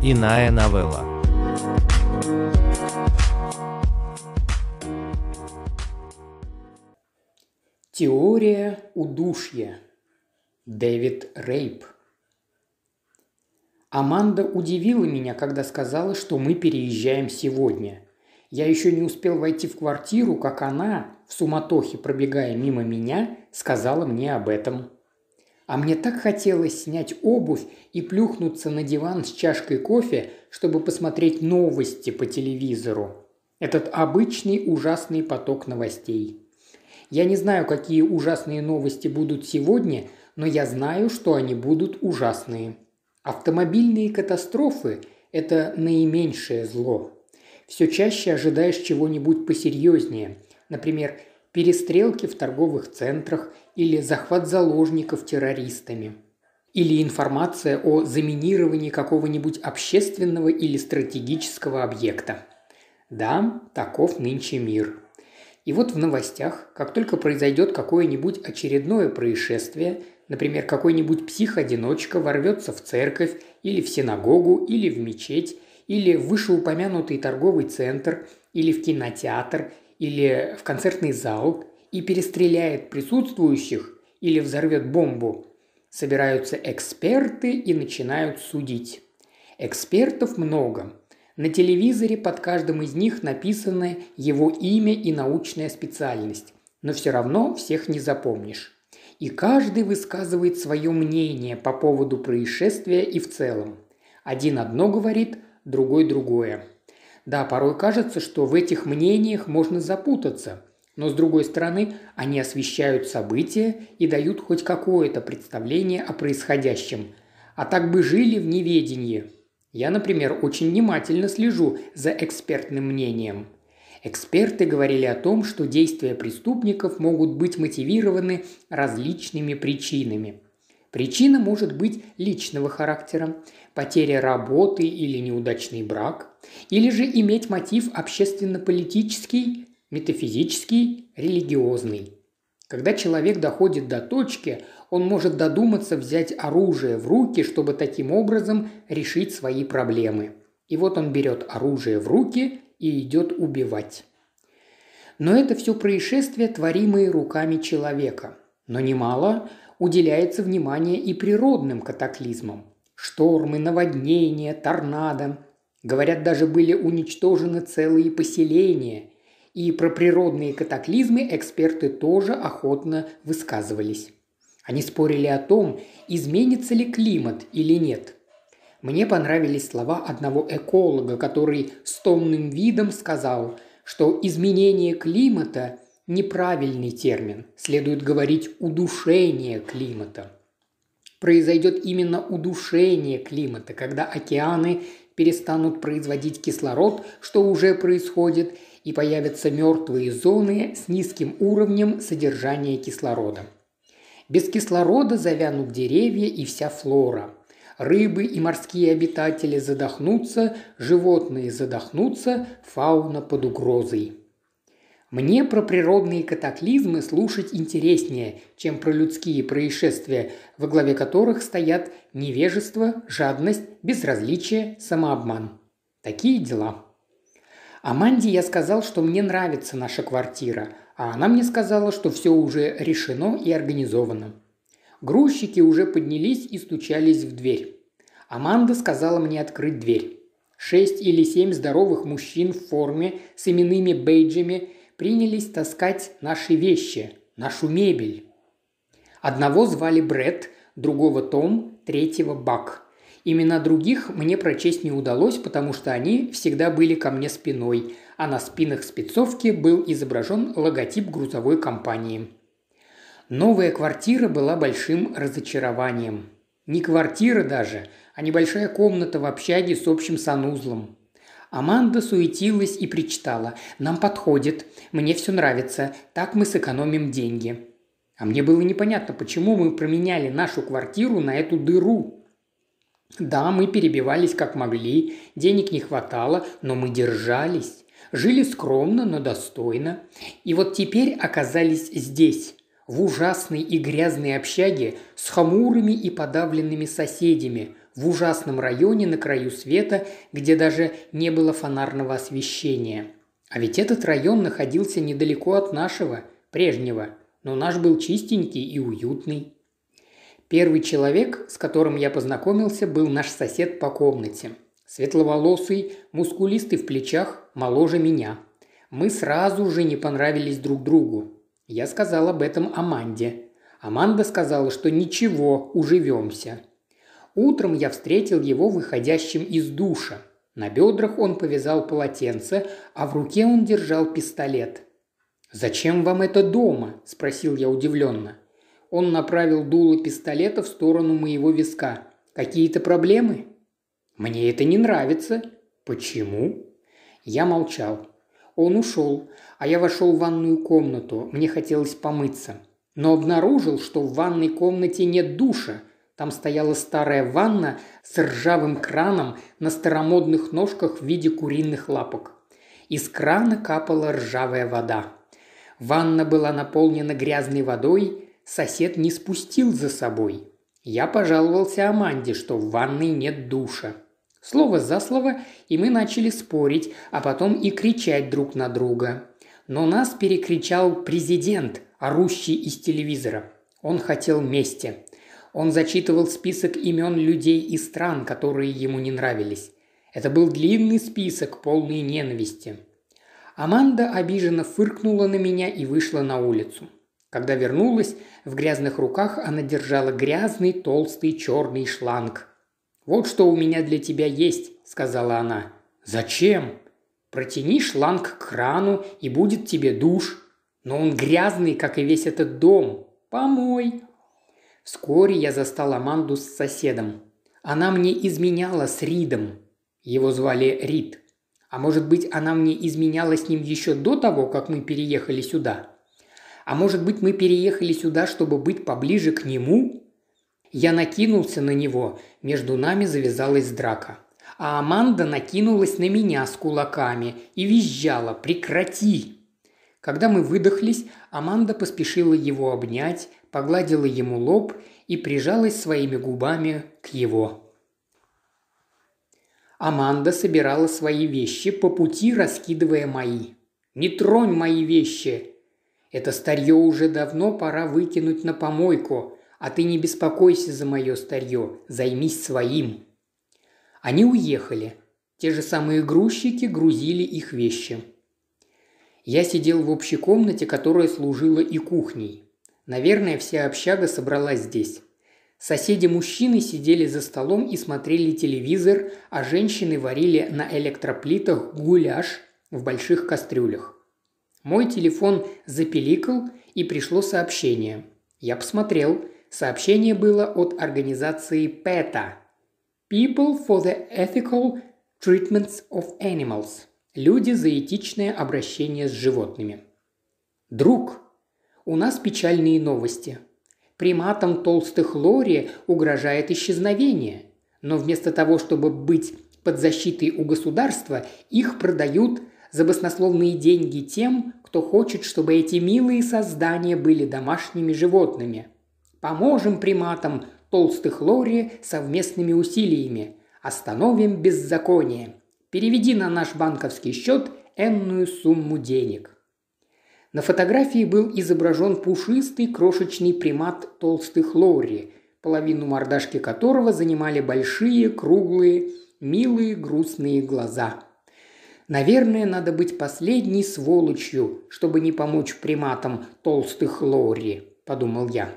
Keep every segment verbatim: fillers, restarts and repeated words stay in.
Иная новелла. Теория удушья. Дэвид Рейп. Аманда удивила меня, когда сказала, что мы переезжаем сегодня. Я еще не успел войти в квартиру, как она, в суматохе пробегая мимо меня, сказала мне об этом. А мне так хотелось снять обувь и плюхнуться на диван с чашкой кофе, чтобы посмотреть новости по телевизору. Этот обычный ужасный поток новостей. Я не знаю, какие ужасные новости будут сегодня, но я знаю, что они будут ужасные. Автомобильные катастрофы – это наименьшее зло. Все чаще ожидаешь чего-нибудь посерьезнее. Например, перестрелки в торговых центрах или захват заложников террористами. Или информация о заминировании какого-нибудь общественного или стратегического объекта. Да, таков нынче мир. И вот в новостях, как только произойдет какое-нибудь очередное происшествие, например, какой-нибудь псих-одиночка ворвется в церковь или в синагогу, или в мечеть, или в вышеупомянутый торговый центр, или в кинотеатр, или в концертный зал и перестреляет присутствующих или взорвет бомбу, собираются эксперты и начинают судить. Экспертов много. На телевизоре под каждым из них написано его имя и научная специальность, но все равно всех не запомнишь. И каждый высказывает свое мнение по поводу происшествия и в целом. Один одно говорит, другой другое. Да, порой кажется, что в этих мнениях можно запутаться, но с другой стороны, они освещают события и дают хоть какое-то представление о происходящем. А так бы жили в неведении. Я, например, очень внимательно слежу за экспертным мнением. Эксперты говорили о том, что действия преступников могут быть мотивированы различными причинами. Причина может быть личного характера, потеря работы или неудачный брак, или же иметь мотив общественно-политический, метафизический, религиозный. Когда человек доходит до точки, он может додуматься взять оружие в руки, чтобы таким образом решить свои проблемы. И вот он берет оружие в руки и идет убивать. Но это все происшествия, творимые руками человека. Но немало уделяется внимания и природным катаклизмам. Штормы, наводнения, торнадо. Говорят, даже были уничтожены целые поселения. И про природные катаклизмы эксперты тоже охотно высказывались. Они спорили о том, изменится ли климат или нет. Мне понравились слова одного эколога, который с томным видом сказал, что изменение климата – неправильный термин, следует говорить «удушение климата». Произойдет именно удушение климата, когда океаны перестанут производить кислород, что уже происходит, и появятся мертвые зоны с низким уровнем содержания кислорода. Без кислорода завянут деревья и вся флора. Рыбы и морские обитатели задохнутся, животные задохнутся, фауна под угрозой. Мне про природные катаклизмы слушать интереснее, чем про людские происшествия, во главе которых стоят невежество, жадность, безразличие, самообман. Такие дела. Аманде я сказал, что мне нравится наша квартира, а она мне сказала, что все уже решено и организовано. Грузчики уже поднялись и стучались в дверь. Аманда сказала мне открыть дверь. Шесть или семь здоровых мужчин в форме с именными бейджами принялись таскать наши вещи, нашу мебель. Одного звали Брэд, другого Том, третьего Бак. Имена других мне прочесть не удалось, потому что они всегда были ко мне спиной, а на спинах спецовки был изображен логотип грузовой компании. Новая квартира была большим разочарованием. Не квартира даже, а небольшая комната в общаге с общим санузлом. Аманда суетилась и причитала: «Нам подходит, мне все нравится, так мы сэкономим деньги». А мне было непонятно, почему мы променяли нашу квартиру на эту дыру. Да, мы перебивались как могли, денег не хватало, но мы держались. Жили скромно, но достойно. И вот теперь оказались здесь, В ужасной и грязной общаге с хмурыми и подавленными соседями, в ужасном районе на краю света, где даже не было фонарного освещения. А ведь этот район находился недалеко от нашего, прежнего, но наш был чистенький и уютный. Первый человек, с которым я познакомился, был наш сосед по комнате. Светловолосый, мускулистый в плечах, моложе меня. Мы сразу же не понравились друг другу. Я сказал об этом Аманде. Аманда сказала, что ничего, уживемся. Утром я встретил его выходящим из душа. На бедрах он повязал полотенце, а в руке он держал пистолет. «Зачем вам это дома?» – спросил я удивленно. Он направил дуло пистолета в сторону моего виска. «Какие-то проблемы?» «Мне это не нравится». «Почему?» Я молчал. Он ушел, а я вошел в ванную комнату. Мне хотелось помыться. Но обнаружил, что в ванной комнате нет душа. Там стояла старая ванна с ржавым краном на старомодных ножках в виде куриных лапок. Из крана капала ржавая вода. Ванна была наполнена грязной водой, сосед не спустил за собой. Я пожаловался Аманде, что в ванной нет душа. Слово за слово, и мы начали спорить, а потом и кричать друг на друга. Но нас перекричал президент, орущий из телевизора. Он хотел мести. Он зачитывал список имен людей и стран, которые ему не нравились. Это был длинный список, полный ненависти. Аманда обиженно фыркнула на меня и вышла на улицу. Когда вернулась, в грязных руках она держала грязный, толстый, черный шланг. «Вот что у меня для тебя есть», – сказала она. «Зачем?» «Протяни шланг к крану, и будет тебе душ. Но он грязный, как и весь этот дом. Помой». Вскоре я застал Аманду с соседом. Она мне изменяла с Ридом. Его звали Рид. А может быть, она мне изменяла с ним еще до того, как мы переехали сюда? А может быть, мы переехали сюда, чтобы быть поближе к нему? Я накинулся на него, между нами завязалась драка. А Аманда накинулась на меня с кулаками и визжала: «Прекрати!». Когда мы выдохлись, Аманда поспешила его обнять, погладила ему лоб и прижалась своими губами к его. Аманда собирала свои вещи, по пути раскидывая мои. «Не тронь мои вещи! Это старье уже давно пора выкинуть на помойку. А ты не беспокойся за мое старье, займись своим». Они уехали. Те же самые грузчики грузили их вещи. Я сидел в общей комнате, которая служила и кухней. Наверное, вся общага собралась здесь. Соседи-мужчины сидели за столом и смотрели телевизор, а женщины варили на электроплитах гуляш в больших кастрюлях. Мой телефон запиликал, и пришло сообщение. Я посмотрел. Сообщение было от организации пэта – People for the Ethical Treatment of Animals – Люди за этичное обращение с животными. «Друг, у нас печальные новости. Приматам толстых лори угрожает исчезновение, но вместо того, чтобы быть под защитой у государства, их продают за баснословные деньги тем, кто хочет, чтобы эти милые создания были домашними животными. Поможем приматам толстых лори совместными усилиями. Остановим беззаконие. Переведи на наш банковский счет энную сумму денег». На фотографии был изображен пушистый крошечный примат толстых лори, половину мордашки которого занимали большие, круглые, милые, грустные глаза. «Наверное, надо быть последней сволочью, чтобы не помочь приматам толстых лори», – подумал я.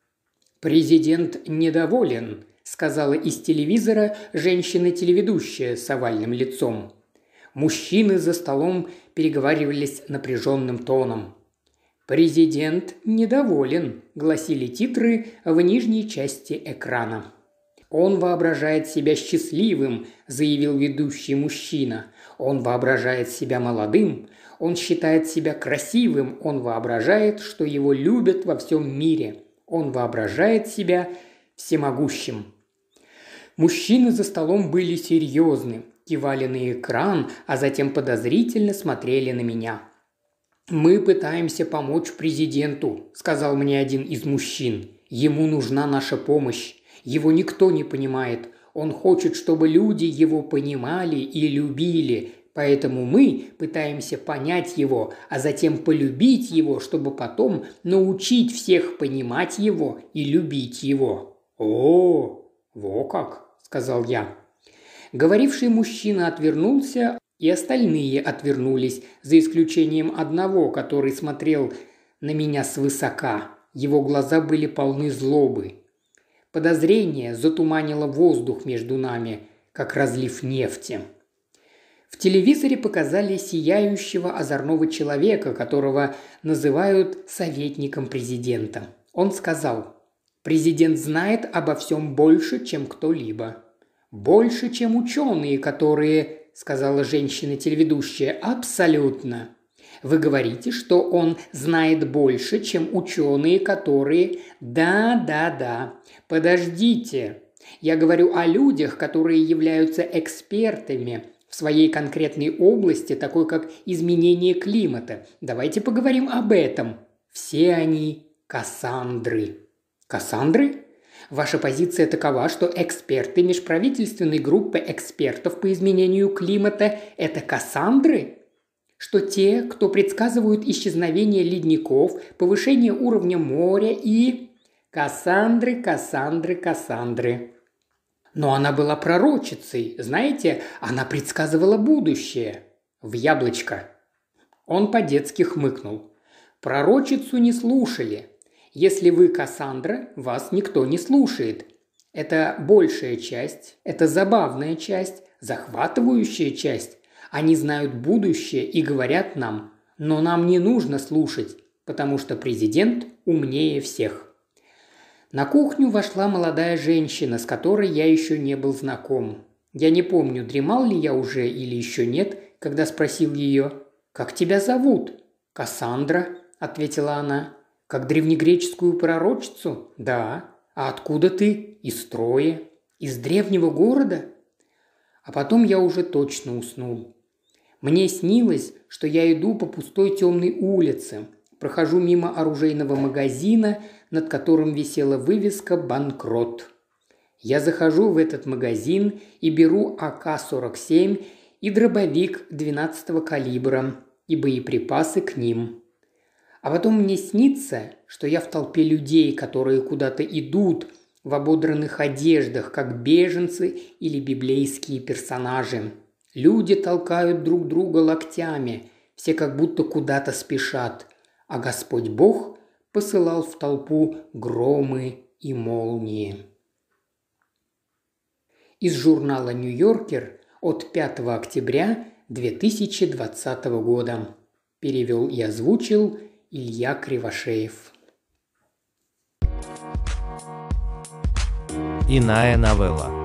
«Президент недоволен», – сказала из телевизора женщина-телеведущая с овальным лицом. Мужчины за столом переговаривались напряженным тоном. «Президент недоволен», – гласили титры в нижней части экрана. «Он воображает себя счастливым», – заявил ведущий мужчина. «Он воображает себя молодым. Он считает себя красивым. Он воображает, что его любят во всем мире. Он воображает себя всемогущим». Мужчины за столом были серьезны, кивали на экран, а затем подозрительно смотрели на меня. «Мы пытаемся помочь президенту», – сказал мне один из мужчин. «Ему нужна наша помощь. Его никто не понимает. Он хочет, чтобы люди его понимали и любили. Поэтому мы пытаемся понять его, а затем полюбить его, чтобы потом научить всех понимать его и любить его». «О, во как», – сказал я. Говоривший мужчина отвернулся, и остальные отвернулись, за исключением одного, который смотрел на меня свысока. Его глаза были полны злобы. Подозрение затуманило воздух между нами, как разлив нефти. В телевизоре показали сияющего озорного человека, которого называют советником президента. Он сказал: «Президент знает обо всем больше, чем кто-либо». «Больше, чем ученые, которые...» – сказала женщина-телеведущая. «Абсолютно. Вы говорите, что он знает больше, чем ученые, которые...» «Да, да, да. Подождите. Я говорю о людях, которые являются экспертами в своей конкретной области, такой как изменение климата. Давайте поговорим об этом. Все они Кассандры». «Кассандры?» Ваша позиция такова, что эксперты межправительственной группы экспертов по изменению климата – это Кассандры? Что те, кто предсказывают исчезновение ледников, повышение уровня моря и… Кассандры, Кассандры, Кассандры. Но она была пророчицей, знаете, она предсказывала будущее. В яблочко. Он по-детски хмыкнул. Пророчицу не слушали. Если вы Кассандра, вас никто не слушает. Это большая часть, это забавная часть, захватывающая часть. Они знают будущее и говорят нам, но нам не нужно слушать, потому что президент умнее всех. На кухню вошла молодая женщина, с которой я еще не был знаком. Я не помню, дремал ли я уже или еще нет, когда спросил ее: «Как тебя зовут?» «Кассандра», – ответила она. «Как древнегреческую пророчицу?» «Да». «А откуда ты?» «Из Трои». «Из древнего города?» А потом я уже точно уснул. Мне снилось, что я иду по пустой темной улице, прохожу мимо оружейного магазина, над которым висела вывеска «Банкрот». Я захожу в этот магазин и беру А К сорок семь и дробовик двенадцатого калибра и боеприпасы к ним. А потом мне снится, что я в толпе людей, которые куда-то идут в ободранных одеждах, как беженцы или библейские персонажи. Люди толкают друг друга локтями, все как будто куда-то спешат, а Господь Бог посылал в толпу громы и молнии. Из журнала «Нью-Йоркер» от пятого октября две тысячи двадцатого года. Перевел и озвучил Илья Кривошеев. Иная новелла.